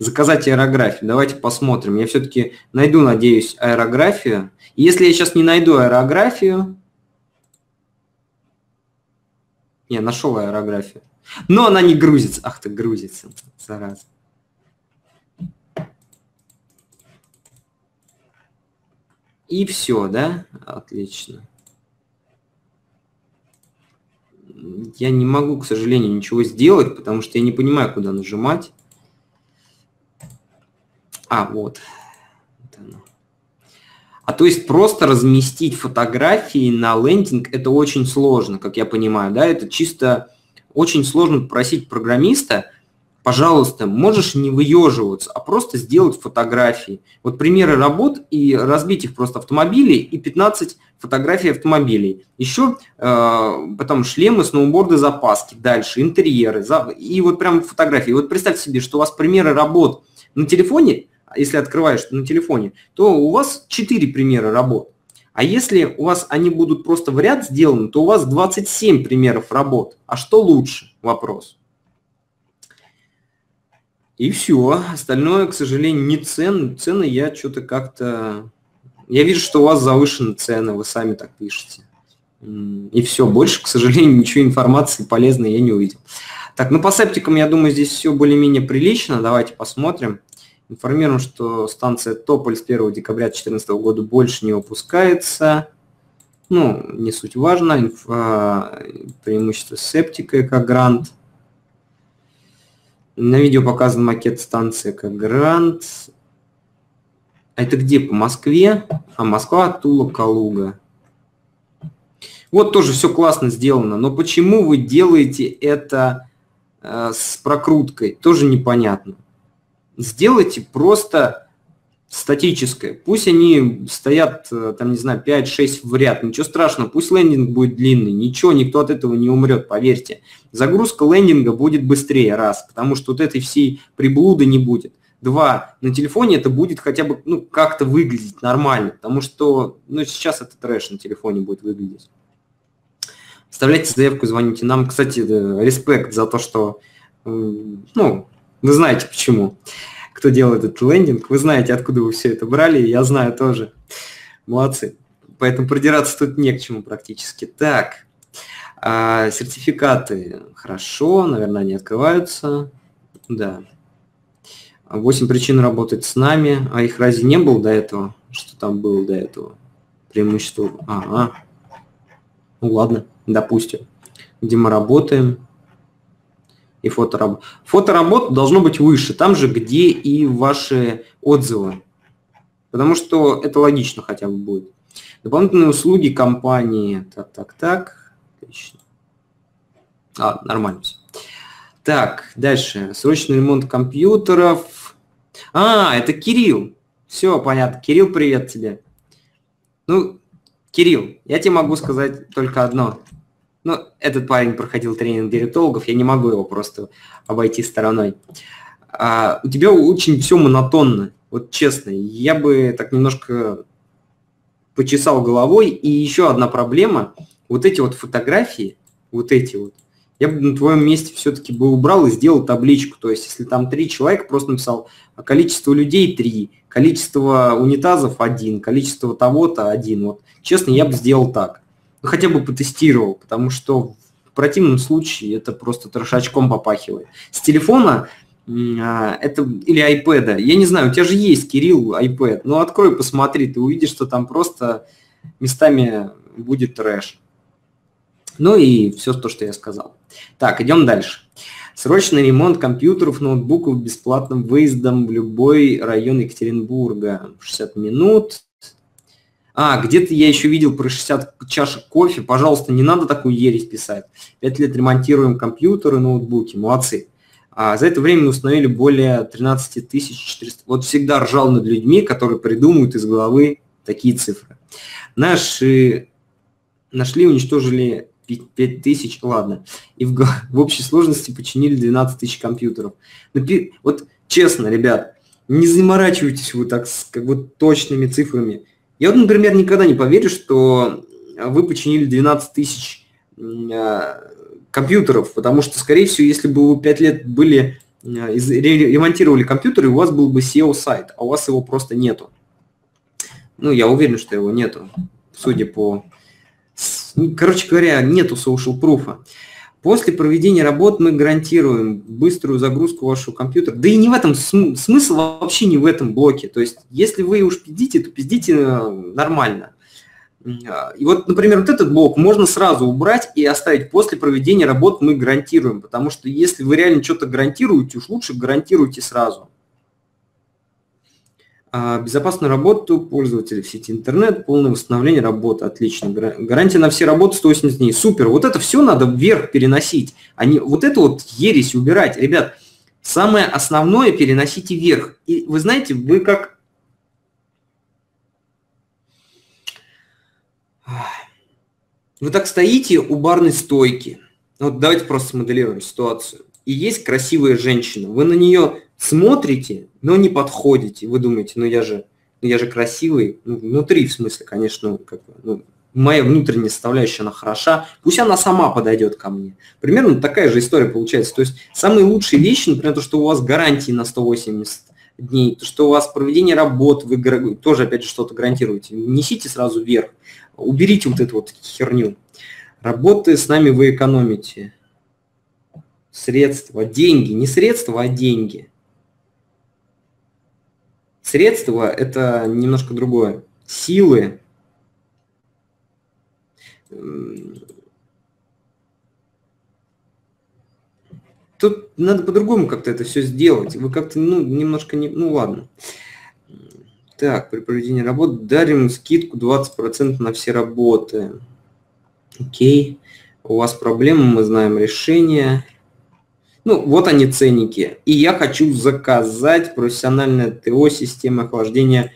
заказать аэрографию. Давайте посмотрим. Я все-таки найду, надеюсь, аэрографию. Если я сейчас не найду аэрографию... Я нашел аэрографию. Но она не грузится. Ах ты, грузится. Зараза. И все, да? Отлично. Я не могу, к сожалению, ничего сделать, потому что я не понимаю, куда нажимать. Вот. То есть просто разместить фотографии на лендинг – это очень сложно, как я понимаю, да? Это чисто очень сложно попросить программиста, пожалуйста, можешь не выеживаться, а просто сделать фотографии. Вот примеры работ и разбить их просто автомобили и 15 фотографий автомобилей. Еще потом шлемы, сноуборды, запаски, дальше интерьеры и вот прям фотографии. Вот представьте себе, что у вас примеры работ на телефоне, если открываешь на телефоне, то у вас 4 примера работ. А если у вас они будут просто в ряд сделаны, то у вас 27 примеров работ. А что лучше? Вопрос. И все. Остальное, к сожалению, не цены. Цены я что-то как-то... Я вижу, что у вас завышены цены, вы сами так пишете. И все. Больше, к сожалению, ничего информации полезной я не увидел. Так, ну по септикам, я думаю, здесь все более-менее прилично. Давайте посмотрим. Информируем, что станция Тополь с 1 декабря 2014 года больше не выпускается. Ну, не суть важно. Преимущество септика эко-грант. На видео показан макет станции эко-грант. А это где? По Москве? Москва, Тула, Калуга. Вот тоже все классно сделано. Но почему вы делаете это с прокруткой? Тоже непонятно. Сделайте просто статическое. Пусть они стоят, там, не знаю, 5-6 в ряд. Ничего страшного. Пусть лендинг будет длинный. Ничего, никто от этого не умрет, поверьте. Загрузка лендинга будет быстрее, раз. Потому что вот этой всей приблуды не будет. Два, на телефоне это будет хотя бы, ну, как-то выглядеть нормально. Потому что, ну, сейчас это трэш на телефоне будет выглядеть. Оставляйте заявку, звоните нам. Кстати, респект за то, что, ну, вы знаете почему. Кто делал этот лендинг, вы знаете, откуда вы все это брали, я знаю тоже. Молодцы. Поэтому продираться тут не к чему практически. Так, сертификаты. Хорошо, наверное, они открываются. Да. 8 причин работать с нами. А их разве не было до этого? Что там было до этого? Преимущество. Ну ладно, допустим. Где мы работаем. И фоторабот. Фоторабот должно быть выше, там же, где и ваши отзывы. Потому что это логично хотя бы будет. Дополнительные услуги компании. Так. Отлично. Нормально все. Так, дальше. Срочный ремонт компьютеров. Это Кирилл. Все, понятно. Кирилл, привет тебе. Ну, Кирилл, я тебе могу сказать только одно. Ну, этот парень проходил тренинг диалектологов, я не могу его просто обойти стороной. У тебя очень все монотонно, вот честно. Я бы так немножко почесал головой. И еще одна проблема, вот эти вот фотографии, я бы на твоем месте все-таки бы убрал и сделал табличку. То есть, если там 3 человека, просто написал количество людей 3, количество унитазов 1, количество того-то 1. Вот, честно, я бы сделал так. Хотя бы потестировал, потому что в противном случае это просто трошачком попахивает. С телефона это или iPad, я не знаю, у тебя же есть, Кирилл, iPad, ну открой, посмотри, ты увидишь, что там просто местами будет трэш. Ну и все то, что я сказал. Так, идем дальше. Срочный ремонт компьютеров, ноутбуков бесплатным выездом в любой район Екатеринбурга. 60 минут. Где-то я еще видел про 60 чашек кофе. Пожалуйста, не надо такую ересь писать. 5 лет ремонтируем компьютеры, ноутбуки. Молодцы. За это время мы установили более 13 400. Вот всегда ржал над людьми, которые придумывают из головы такие цифры. Нашли, уничтожили 5000, ладно. И в общей сложности починили 12 тысяч компьютеров. Вот честно, ребят, не заморачивайтесь вы так с как бы точными цифрами. Я вот, например, никогда не поверю, что вы починили 12 тысяч компьютеров, потому что, скорее всего, если бы вы 5 лет были ремонтировали компьютер, и у вас был бы SEO-сайт, а у вас его просто нету. Ну, я уверен, что его нету, судя по... Короче говоря, нету social proof. После проведения работ мы гарантируем быструю загрузку вашего компьютера. Да и не в этом смысл, вообще не в этом блоке. То есть, если вы уж пиздите, то пиздите нормально. И вот, например, вот этот блок можно сразу убрать и оставить после проведения работ мы гарантируем. Потому что если вы реально что-то гарантируете, уж лучше гарантируйте сразу. Безопасную работу пользователей в сети интернет, полное восстановление работы, отлично. Гарантия на все работы 180 дней. Супер, вот это все надо вверх переносить. Вот это вот ересь убирать. Ребят, самое основное переносите вверх. И вы знаете, вы как... Вы так стоите у барной стойки. Вот давайте просто смоделируем ситуацию. И есть красивая женщина. Вы на нее смотрите, но не подходите. Вы думаете, ну я же красивый. Ну, внутри, в смысле, конечно, моя внутренняя составляющая, она хороша. Пусть она сама подойдет ко мне. Примерно такая же история получается. То есть самые лучшие вещи, например, то, что у вас гарантии на 180 дней, то, что у вас проведение работ, вы тоже, опять же, что-то гарантируете. Несите сразу вверх. Уберите вот эту вот херню. Работы с нами вы экономите. Средства, деньги. Не средства, а деньги. Средства – это немножко другое. Силы. Тут надо по-другому как-то это все сделать. Вы как-то, немножко не... Ну, ладно. Так, при проведении работы дарим скидку 20% на все работы. Окей. У вас проблемы, мы знаем решение. Ну, вот они ценники. И я хочу заказать профессиональное ТО системы охлаждения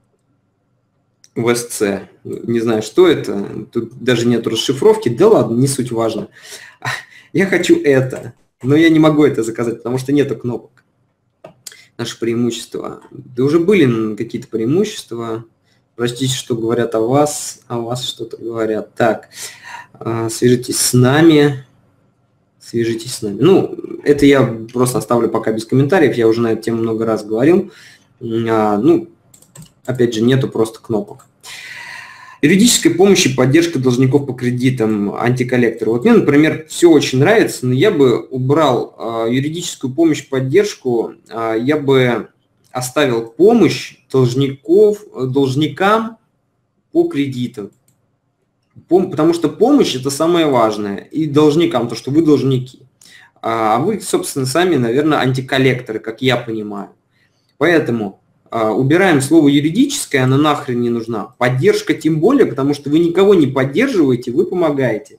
ВСЦ. Не знаю, что это. Тут даже нет расшифровки. Да ладно, не суть важно. Я хочу это. Но я не могу это заказать, потому что нету кнопок. Наши преимущества. Да уже были какие-то преимущества. Простите, что говорят о вас что-то говорят. Так, свяжитесь с нами. Свяжитесь с нами. Ну, это я просто оставлю пока без комментариев. Я уже на эту тему много раз говорил. Ну, опять же, нету просто кнопок. Юридическая помощь и поддержка должников по кредитам, антиколлектор. Вот мне, например, все очень нравится, но я бы убрал юридическую помощь, поддержку, я бы оставил помощь должникам по кредитам. Потому что помощь – это самое важное. И должникам, то, что вы должники. А вы, собственно, сами, наверное, антиколлекторы, как я понимаю. Поэтому убираем слово юридическое, оно нахрен не нужна. Поддержка тем более, потому что вы никого не поддерживаете, вы помогаете.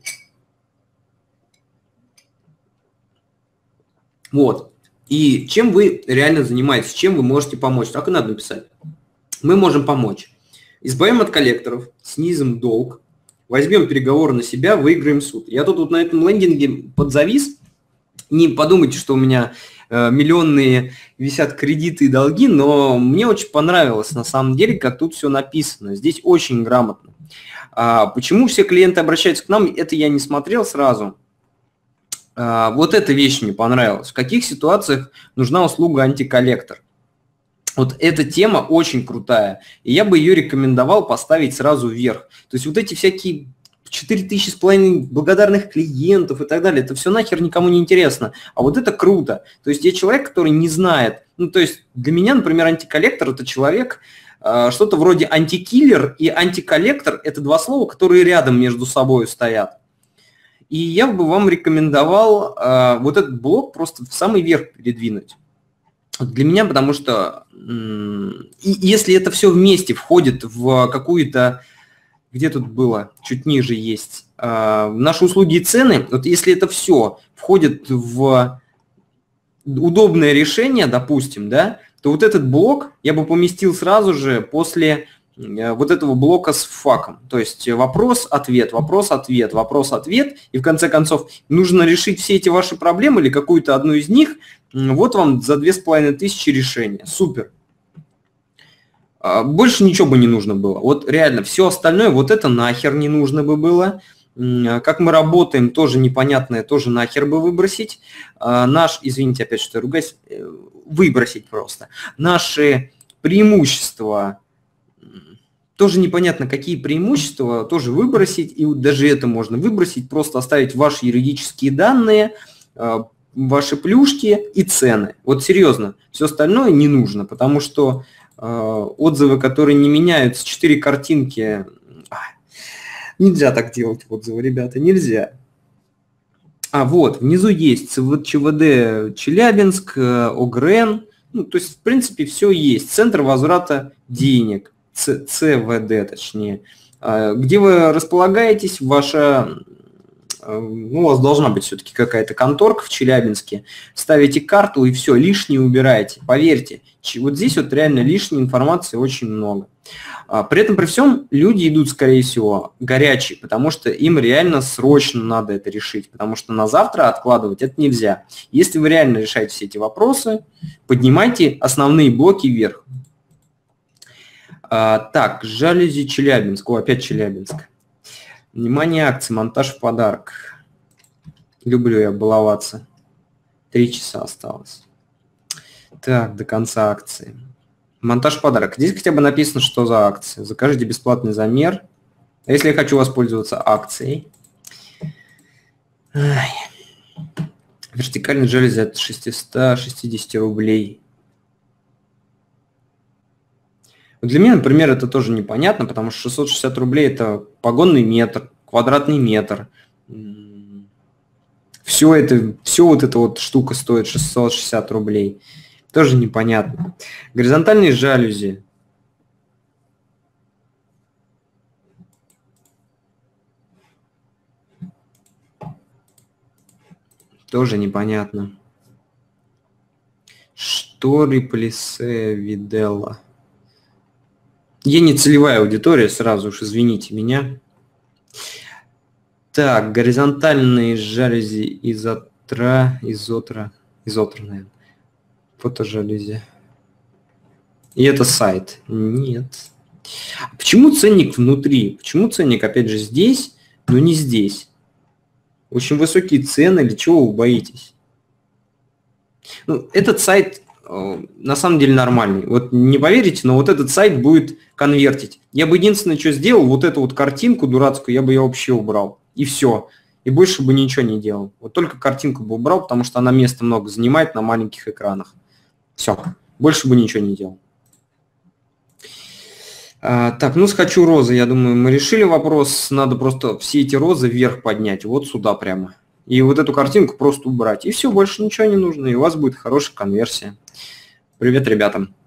Вот. И чем вы реально занимаетесь, чем вы можете помочь? Так и надо написать. Мы можем помочь. Избавим от коллекторов, снизим долг, возьмем переговоры на себя, выиграем суд. Я тут вот на этом лендинге подзавис. Не подумайте, что у меня миллионные висят кредиты и долги, но мне очень понравилось на самом деле, как тут все написано. Здесь очень грамотно. Почему все клиенты обращаются к нам, это я не смотрел сразу. Вот эта вещь мне понравилась. В каких ситуациях нужна услуга антиколлектор? Вот эта тема очень крутая, и я бы ее рекомендовал поставить сразу вверх. То есть вот эти всякие 4500 благодарных клиентов и так далее, это все нахер никому не интересно. А вот это круто. То есть я человек, который не знает. Ну, то есть для меня, например, антиколлектор – это человек, что-то вроде антикиллер и антиколлектор – это два слова, которые рядом между собой стоят. И я бы вам рекомендовал вот этот блок просто в самый верх передвинуть. Для меня, потому что если это все вместе входит в какую-то, где тут было, чуть ниже есть, наши услуги и цены, вот если это все входит в удобное решение, допустим, да, то вот этот блок я бы поместил сразу же после вот этого блока с факом. То есть вопрос-ответ, вопрос-ответ, вопрос-ответ. И в конце концов нужно решить все эти ваши проблемы или какую-то одну из них. Вот вам за 2500 решения. Супер. Больше ничего бы не нужно было. Вот реально все остальное, вот это нахер не нужно бы было. Как мы работаем, тоже непонятное, тоже нахер бы выбросить. Извините, опять что я ругаюсь, выбросить просто. Наши преимущества, тоже непонятно, какие преимущества, тоже выбросить, и даже это можно выбросить, просто оставить ваши юридические данные, ваши плюшки и цены. Вот серьезно, все остальное не нужно, потому что отзывы, которые не меняются, 4 картинки, нельзя так делать отзывы, ребята, нельзя. Вот, внизу есть ЧВД Челябинск, ОГРН, то есть, в принципе, все есть. Центр возврата денег, ЦВД точнее. Где вы располагаетесь, у вас должна быть все-таки какая-то конторка в Челябинске, ставите карту и все, лишнее убираете. Поверьте, вот здесь вот реально лишней информации очень много. При этом, при всем, люди идут, скорее всего, горячие, потому что им реально срочно надо это решить, потому что на завтра откладывать это нельзя. Если вы реально решаете все эти вопросы, поднимайте основные блоки вверх. Так, жалюзи Челябинск. Опять Челябинск. Внимание, акции, монтаж в подарок. Люблю я баловаться. 3 часа осталось. Так, до конца акции. Монтаж в подарок. Здесь хотя бы написано, что за акция. Закажите бесплатный замер. А если я хочу воспользоваться акцией? Вертикальный жалюзи от 660 рублей. Для меня, например, это тоже непонятно, потому что 660 рублей – это погонный метр, квадратный метр. Все вот эта вот штука стоит 660 рублей. Тоже непонятно. Горизонтальные жалюзи. Тоже непонятно. Шторы плесе Виделла. Я не целевая аудитория, сразу уж извините меня. Так, горизонтальные жалюзи изотра, наверное. Фотожалюзи. И это сайт. Нет. Почему ценник внутри? Почему ценник, опять же, здесь, но не здесь? Очень высокие цены, или чего вы боитесь? Этот сайт на самом деле нормальный. Вот не поверите, но вот этот сайт будет конвертить. Я бы единственное, что сделал, вот эту вот картинку дурацкую, я бы ее вообще убрал. И все. И больше бы ничего не делал. Вот только картинку бы убрал, потому что она места много занимает на маленьких экранах. Все. Больше бы ничего не делал. Так, схочу розы. Я думаю, мы решили вопрос. Надо просто все эти розы вверх поднять. Вот сюда прямо. И вот эту картинку просто убрать. И все, больше ничего не нужно. И у вас будет хорошая конверсия. Привет ребятам.